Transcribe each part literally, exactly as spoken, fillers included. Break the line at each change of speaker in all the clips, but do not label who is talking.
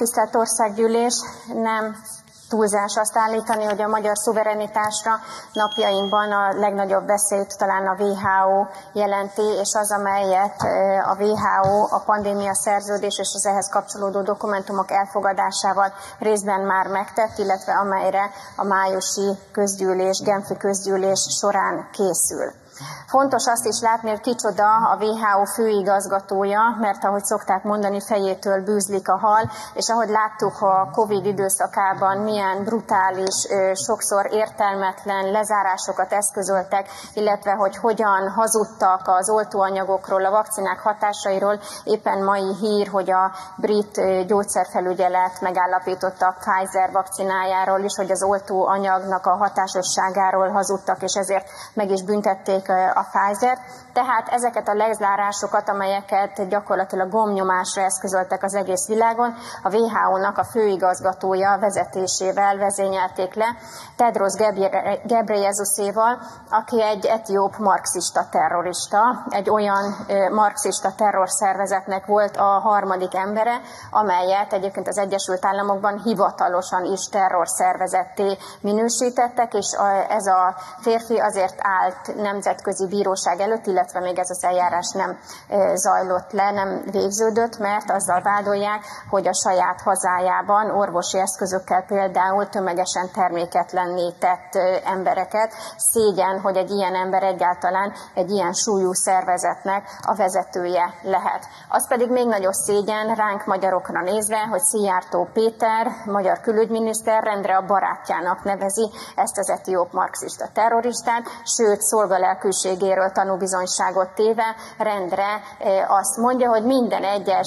Tisztelt Országgyűlés, nem túlzás azt állítani, hogy a magyar szuverenitásra napjainkban a legnagyobb veszélyt talán a vé há ó jelenti, és az, amelyet a vé há ó a pandémia szerződés és az ehhez kapcsolódó dokumentumok elfogadásával részben már megtett, illetve amelyre a májusi közgyűlés, genfi közgyűlés során készül. Fontos azt is látni, hogy kicsoda a vé há ó főigazgatója, mert ahogy szokták mondani, fejétől bűzlik a hal, és ahogy láttuk a Covid időszakában, milyen brutális, sokszor értelmetlen lezárásokat eszközöltek, illetve hogy hogyan hazudtak az oltóanyagokról, a vakcinák hatásairól. Éppen mai hír, hogy a brit gyógyszerfelügyelet megállapította a Pfizer vakcinájáról is, hogy az oltóanyagnak a hatásosságáról hazudtak, és ezért meg is büntették a Pfizer. Tehát ezeket a lezárásokat, amelyeket gyakorlatilag gombnyomásra eszközöltek az egész világon, a vé há ó-nak a főigazgatója vezetésével vezényelték le, Tedros Ghebreyesuséval, aki egy etióp marxista terrorista, egy olyan marxista terrorszervezetnek volt a harmadik embere, amelyet egyébként az Egyesült Államokban hivatalosan is terrorszervezetté minősítettek, és ez a férfi azért állt nemzetközi bíróság előtt, illetve még ez az eljárás nem zajlott le, nem végződött, mert azzal vádolják, hogy a saját hazájában orvosi eszközökkel például tömegesen terméketlenné tett embereket. Szégyen, hogy egy ilyen ember egyáltalán egy ilyen súlyú szervezetnek a vezetője lehet. Az pedig még nagyobb szégyen ránk magyarokra nézve, hogy Szijjártó Péter, magyar külügyminiszter rendre a barátjának nevezi ezt az etióp marxista terroristát, sőt szolgalelkűségéről tanúbizonyságot téve rendre azt mondja, hogy minden egyes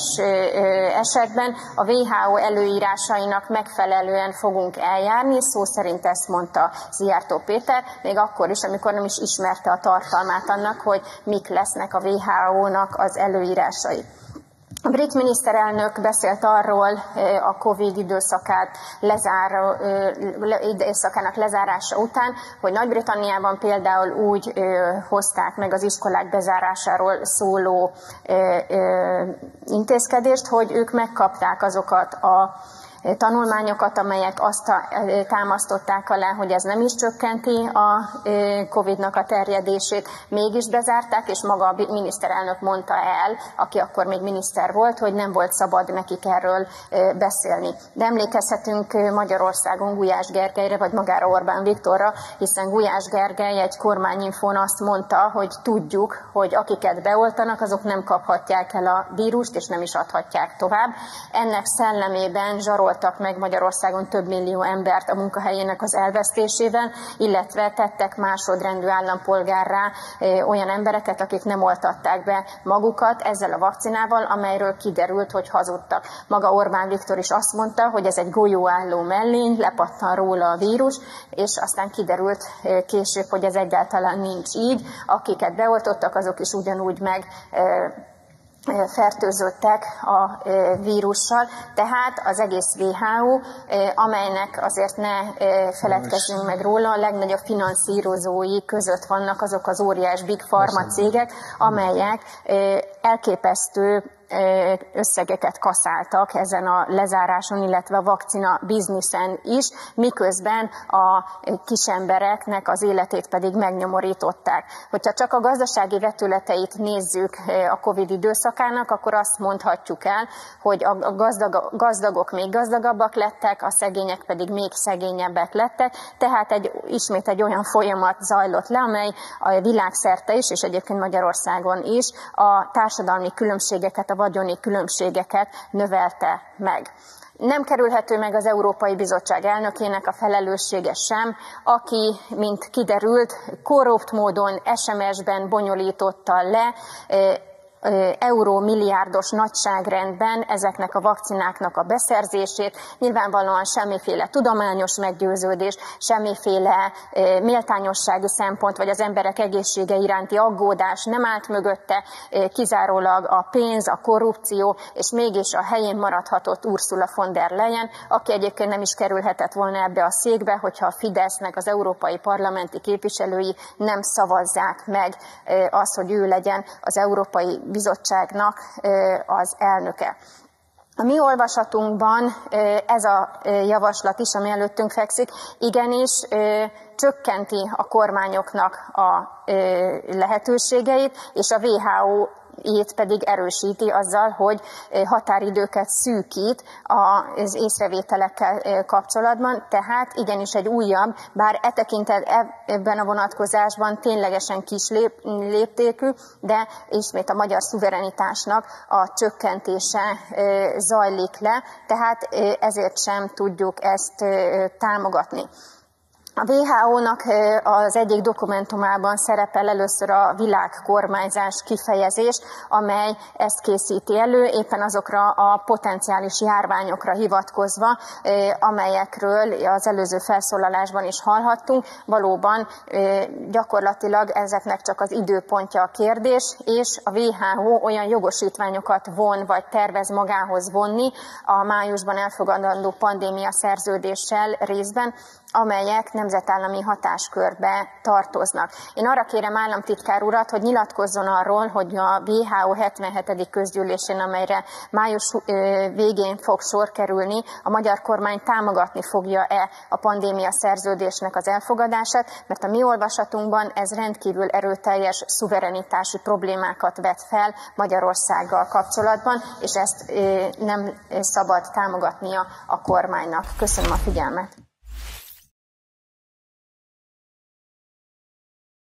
esetben a vé há ó előírásainak megfelelően fogunk eljárni, szó szerint ezt mondta Szijjártó Péter, még akkor is, amikor nem is ismerte a tartalmát annak, hogy mik lesznek a vé há ó-nak az előírásai. A brit miniszterelnök beszélt arról a Covid időszakát lezáró, időszakának lezárása után, hogy Nagy-Britanniában például úgy hozták meg az iskolák bezárásáról szóló intézkedést, hogy ők megkapták azokat a tanulmányokat, amelyek azt támasztották alá, hogy ez nem is csökkenti a Covid-nak a terjedését, mégis bezárták, és maga a miniszterelnök mondta el, aki akkor még miniszter volt, hogy nem volt szabad nekik erről beszélni. De emlékezhetünk Magyarországon Gulyás Gergelyre, vagy magára Orbán Viktorra, hiszen Gulyás Gergely egy kormányinfón azt mondta, hogy tudjuk, hogy akiket beoltanak, azok nem kaphatják el a vírust, és nem is adhatják tovább. Ennek szellemében zsarolt meg Magyarországon több millió embert a munkahelyének az elvesztésével, illetve tettek másodrendű állampolgárrá olyan embereket, akik nem oltatták be magukat ezzel a vakcinával, amelyről kiderült, hogy hazudtak. Maga Orbán Viktor is azt mondta, hogy ez egy golyóálló mellény, lepattan róla a vírus, és aztán kiderült később, hogy ez egyáltalán nincs így. Akiket beoltottak, azok is ugyanúgy meg fertőzöttek a vírussal, tehát az egész vé há ó, amelynek azért ne feledkezzünk meg róla, a legnagyobb finanszírozói között vannak azok az óriás Big Pharma cégek, amelyek elképesztő összegeket kaszáltak ezen a lezáráson, illetve a vakcina bizniszen is, miközben a kisembereknek az életét pedig megnyomorították. Hogyha csak a gazdasági vetületeit nézzük a Covid időszakának, akkor azt mondhatjuk el, hogy a gazdag, gazdagok még gazdagabbak lettek, a szegények pedig még szegényebbek lettek, tehát egy, ismét egy olyan folyamat zajlott le, amely a világszerte is, és egyébként Magyarországon is a társadalmi különbségeket, a vagyoni különbségeket növelte meg. Nem kerülhető meg az Európai Bizottság elnökének a felelőssége sem, aki, mint kiderült, korrupt módon es em es-ben bonyolította le eurómilliárdos nagyságrendben ezeknek a vakcináknak a beszerzését. Nyilvánvalóan semmiféle tudományos meggyőződés, semmiféle méltányossági szempont, vagy az emberek egészsége iránti aggódás nem állt mögötte, kizárólag a pénz, a korrupció, és mégis a helyén maradhatott Ursula von der Leyen, aki egyébként nem is kerülhetett volna ebbe a székbe, hogyha a Fidesznek az európai parlamenti képviselői nem szavazzák meg azt, hogy ő legyen az Európai Bizottságnak az elnöke. A mi olvasatunkban ez a javaslat is, ami előttünk fekszik, igenis csökkenti a kormányoknak a lehetőségeit, és a dupla vé há ó ét pedig erősíti azzal, hogy határidőket szűkít az észrevételekkel kapcsolatban, tehát igenis egy újabb, bár e tekintet ebben a vonatkozásban ténylegesen kis lép, léptékű, de ismét a magyar szuverenitásnak a csökkentése zajlik le, tehát ezért sem tudjuk ezt támogatni. A dupla vé há ó-nak az egyik dokumentumában szerepel először a világkormányzás kifejezés, amely ezt készíti elő, éppen azokra a potenciális járványokra hivatkozva, amelyekről az előző felszólalásban is hallhattunk. Valóban gyakorlatilag ezeknek csak az időpontja a kérdés, és a dupla vé há ó olyan jogosítványokat von, vagy tervez magához vonni a májusban elfogadandó pandémia szerződéssel részben, amelyek nemzetállami hatáskörbe tartoznak. Én arra kérem államtitkár urat, hogy nyilatkozzon arról, hogy a dupla vé há ó hetvenhetedik közgyűlésén, amelyre május végén fog sor kerülni, a magyar kormány támogatni fogja-e a pandémia szerződésnek az elfogadását, mert a mi olvasatunkban ez rendkívül erőteljes szuverenitási problémákat vet fel Magyarországgal kapcsolatban, és ezt nem szabad támogatnia a kormánynak. Köszönöm a figyelmet.